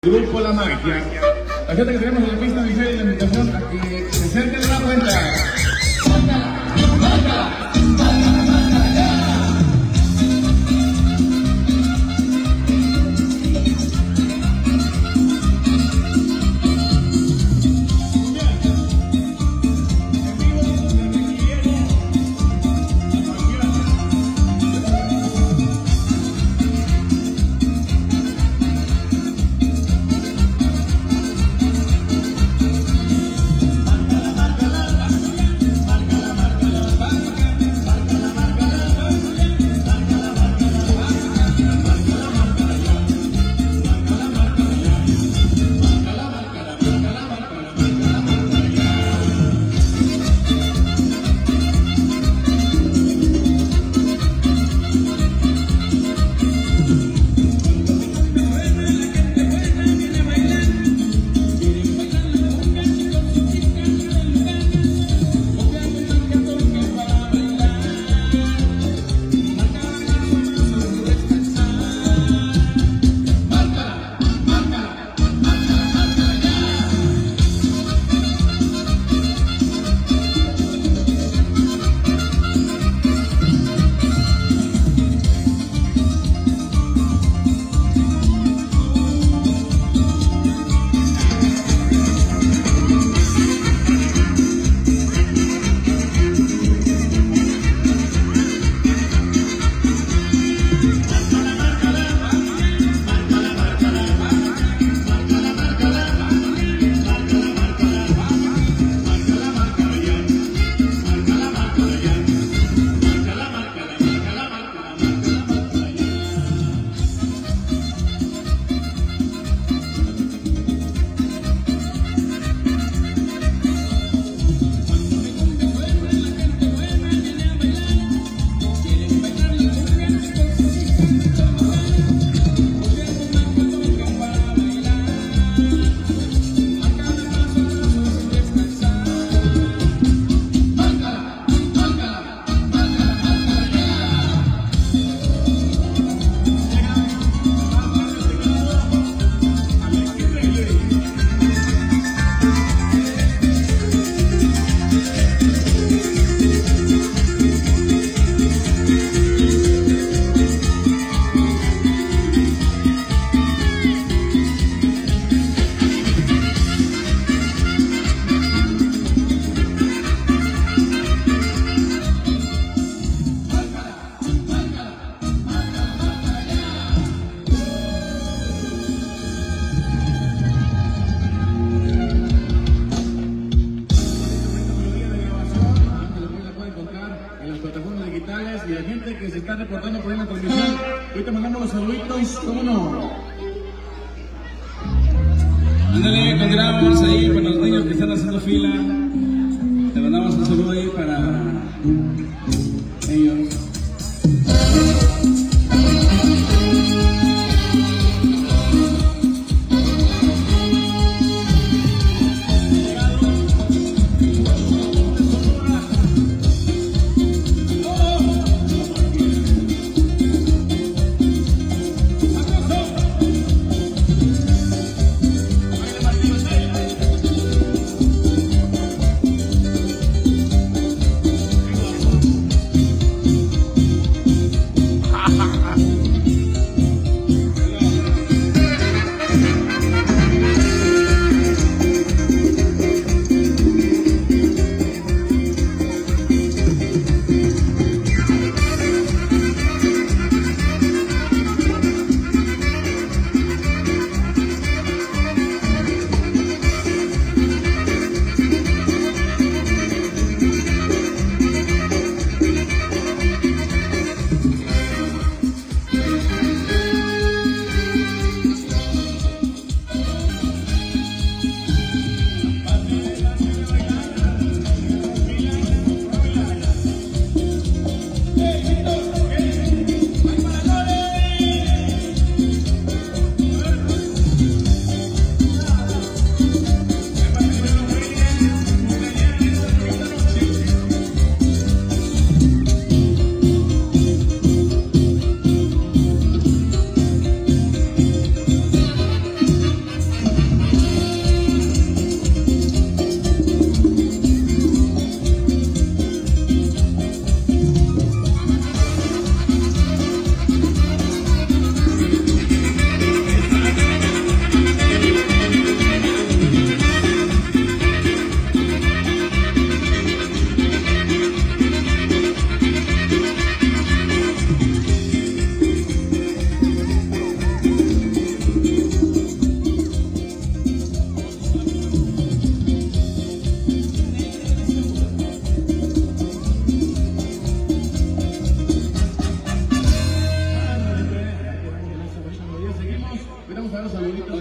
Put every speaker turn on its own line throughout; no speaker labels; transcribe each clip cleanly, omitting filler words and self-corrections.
Grupo La Magia. La gente que tenemos en la pista dice la invitación a que se acerquen a la cuenta. Y la gente que se está reportando por ahí en la transmisión, ahorita mandamos los saluditos, ¿cómo no?
Ándale, continuamos ahí para los niños que están haciendo fila. Te mandamos un saludo ahí para ellos.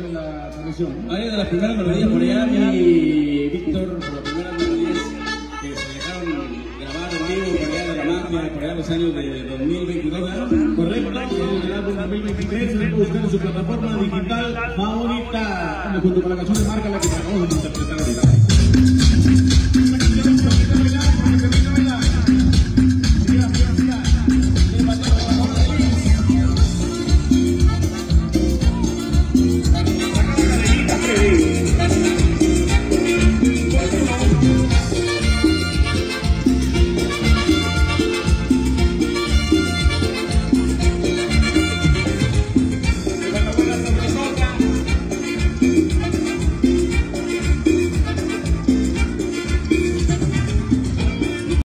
de la transmisión.
Varias de las primeras melodías por allá, mi Víctor, por las primeras melodías que se dejaron grabar en vivo por allá de la mafia, por allá los años de 2022, ¿verdad?
Correcto, el álbum 2023 se puede buscar en su plataforma digital favorita, junto con la canción de Marca, la que acabamos de interpretar ahorita.